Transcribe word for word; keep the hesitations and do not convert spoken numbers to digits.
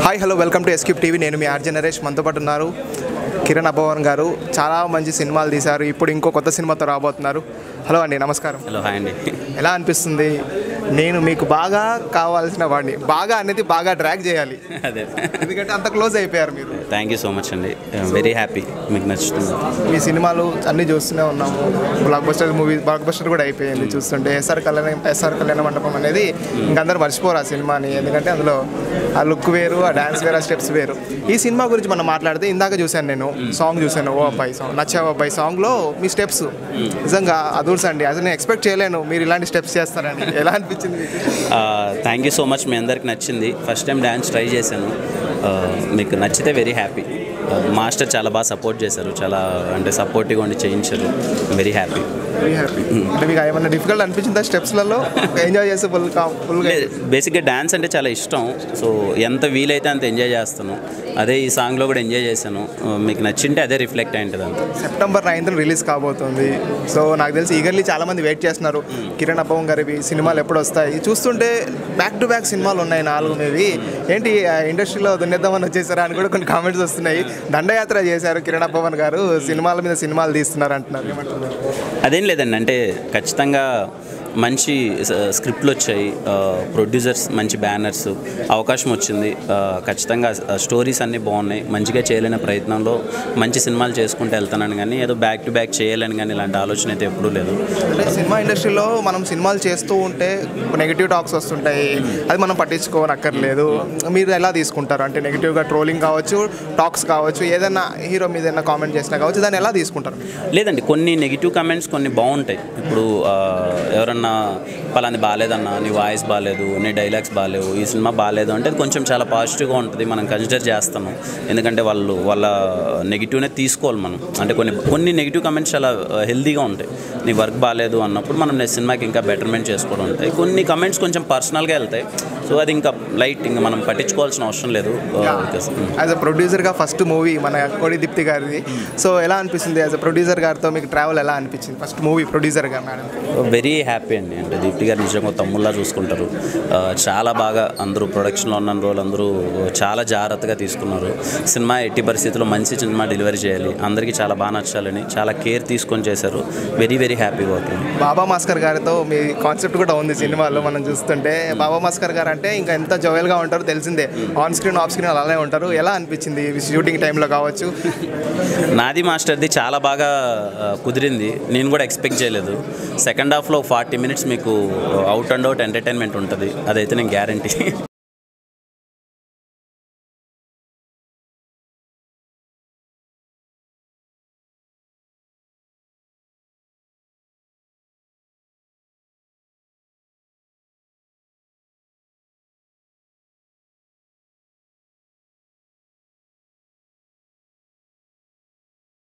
Hi hello welcome to S cube TV. నేను మీ RJ Naresh. మనతో పాటు ఉన్నారు కిరణ్ అబ్బవన్ గారు. చాలా మంచి సినిమాలు తీశారు, ఇప్పుడు ఇంకో కొత్త సినిమాతో రాబోతున్నారు. హలో అండి, నమస్కారం. హలో, హాయ్ అండి. ఎలా అనిపిస్తుంది? నేను మీకు బాగా కావాల్సిన వాడిని, బాగా అనేది బాగా డ్రాగ్ చేయాలి, అదే ఎందుకంటే అంత క్లోజ్ అయిపోయారు మీరు. థ్యాంక్ యూ సో మచ్ అండి, వెరీ హ్యాపీ మీకు నచ్చుతుంది. మీ సినిమాలు అన్నీ చూస్తూనే ఉన్నాము, blockbuster movie blockbuster కూడా అయిపోయింది చూస్తుంటే. ఎస్ఆర్ కళ్యాణ ఎస్ఆర్ కళ్యాణ మండపం అనేది ఇంకందరూ మర్చిపోరు ఆ సినిమాని, ఎందుకంటే అందులో ఆ లుక్ వేరు, ఆ డ్యాన్స్ వేరు, ఆ స్టెప్స్ వేరు. ఈ సినిమా గురించి మనం మాట్లాడితే, ఇందాక చూశాను నేను సాంగ్ చూశాను, ఓ అబ్బాయి సాంగ్, నచ్చావు అబ్బాయి సాంగ్లో మీ స్టెప్స్ నిజంగా అదూర్స్ అండి. అసలు నేను ఎక్స్పెక్ట్ చేయలేను మీరు ఇలాంటి స్టెప్స్ చేస్తారని. ఎలా అనిపించింది? థ్యాంక్ యూ సో మచ్, మీ అందరికి నచ్చింది. ఫస్ట్ టైం డ్యాన్స్ ట్రై చేశాను, మీకు నచ్చితే వెరీ హ్యాపీ. మాస్టర్ చాలా బాగా సపోర్ట్ చేశారు, చాలా అంటే సపోర్టివ్గా ఉండి చేయించారు. Very happy. Very happy. అంటే మీకు ఏమన్నా డిఫికల్ట్ అనిపించిందా స్టెప్స్లలో? ఎంజాయ్ చేస్తే ఫుల్ ఫుల్గా బేసిక్గా డ్యాన్స్ అంటే చాలా ఇష్టం, సో ఎంత వీలైతే అంత ఎంజాయ్ చేస్తాను. అదే ఈ సాంగ్లో కూడా ఎంజాయ్ చేశాను. మీకు నచ్చింటే అదే రిఫ్లెక్ట్ అయి ఉంటుంది. అంత సెప్టెంబర్ నైన్త్ రిలీజ్ కాబోతుంది. సో నాకు తెలిసి ఈగర్లీ చాలామంది వెయిట్ చేస్తున్నారు. కిరణ్ అబ్బవన్ గారివి సినిమాలు ఎప్పుడు వస్తాయి? చూస్తుంటే బ్యాక్ టు బ్యాక్ సినిమాలు ఉన్నాయి, నాలుగు మేవి. ఏంటి ఇండస్ట్రీలో దున్నేద్దామని వచ్చేసారా అని కూడా కొన్ని కామెంట్స్ వస్తున్నాయి. దండయాత్ర చేశారు కిరణ్ అబ్బవన్ గారు, సినిమాల మీద సినిమాలు తీస్తున్నారు అంటున్నారు, ఏమంటున్నారు? అదేం లేదండి, అంటే ఖచ్చితంగా మంచి స్క్రిప్ట్లు వచ్చాయి, ప్రొడ్యూసర్స్ మంచి బ్యానర్స్, అవకాశం వచ్చింది. ఖచ్చితంగా స్టోరీస్ అన్నీ బాగున్నాయి. మంచిగా చేయలేని ప్రయత్నంలో మంచి సినిమాలు చేసుకుంటూ వెళ్తానని, కానీ ఏదో బ్యాక్ టు బ్యాక్ చేయాలని కానీ ఇలాంటి ఆలోచన అయితే ఎప్పుడూ లేదు. అంటే సినిమా ఇండస్ట్రీలో మనం సినిమాలు చేస్తూ ఉంటే నెగిటివ్ టాక్స్ వస్తుంటాయి, అది మనం పట్టించుకోనక్కర్లేదు. మీరు ఎలా తీసుకుంటారు? అంటే నెగిటివ్గా ట్రోలింగ్ కావచ్చు, టాక్స్ కావచ్చు, ఏదైనా హీరో మీద ఏదైనా కామెంట్ చేసినా కావచ్చు, దాన్ని ఎలా తీసుకుంటారు? లేదండి, కొన్ని నెగిటివ్ కామెంట్స్ కొన్ని బాగుంటాయి. ఇప్పుడు ఎవరన్నా పలాని బాగాలేదన్నా, నీ వాయిస్ బాగాలేదు, నీ డైలాగ్స్ బాగాలేవు, ఈ సినిమా బాగాలేదు అంటే అది కొంచెం చాలా పాజిటివ్గా ఉంటుంది, మనం కన్సిడర్ చేస్తాము. ఎందుకంటే వాళ్ళు వాళ్ళ నెగిటివ్నే తీసుకోవాలి మనం. అంటే కొన్ని కొన్ని నెగిటివ్ కమెంట్స్ చాలా హెల్తీగా ఉంటాయి. నీ వర్క్ బాగాలేదు అన్నప్పుడు మనం నెక్స్ట్ సినిమాకి ఇంకా బెటర్మెంట్ చేసుకోవడం ఉంటాయి. కొన్ని కమెంట్స్ కొంచెం పర్సనల్గా వెళ్తాయి, సో అది ఇంకా లైట్, ఇంకా మనం పట్టించుకోవాల్సిన అవసరం లేదు. యాజ్ అ ప్రొడ్యూసర్గా ఫస్ట్ మూవీ మన కోడి దీప్తి గారిది. సో ఎలా అనిపిస్తుంది యాజ్ అ ప్రొడ్యూసర్ గారితో మీకు ట్రావెల్ ఎలా అనిపించింది? ఫస్ట్ మూవీ ప్రొడ్యూసర్గా మేడం. వెరీ హ్యాపీ అండి. అంటే దీప్తి గారు నిజంగా తమ్ముళ్ళ చూసుకుంటారు, చాలా బాగా అందరూ ప్రొడక్షన్లో ఉన్న రోజులు అందరూ చాలా జాగ్రత్తగా తీసుకున్నారు. సినిమా ఎట్టి పరిస్థితుల్లో మంచి సినిమా డెలివరీ చేయాలి, అందరికీ చాలా బాగా నచ్చాలని చాలా కేర్ తీసుకొని చేశారు. Very very happy working. Baba Bhaskar గారితో మీ కాన్సెప్ట్ కూడా ఉంది సినిమాలో మనం చూస్తుంటే. బాబా మాస్కర్ గారు అంటే ఇంకా ఎంత జోయల్గా ఉంటారో తెలిసిందే, ఆన్ స్క్రీన్ ఆఫ్ స్క్రీన్ అలానే ఉంటారు. ఎలా అనిపించింది షూటింగ్ టైంలో కావచ్చు? నాది మాస్టర్ది చాలా బాగా కుదిరింది, నేను కూడా ఎక్స్పెక్ట్ చేయలేదు. సెకండ్ హాఫ్లో ఫార్టీ మినిట్స్ మీకు అవుట్ అండ్ అవుట్ ఎంటర్టైన్మెంట్ ఉంటుంది, అదైతే నేను గ్యారంటీ.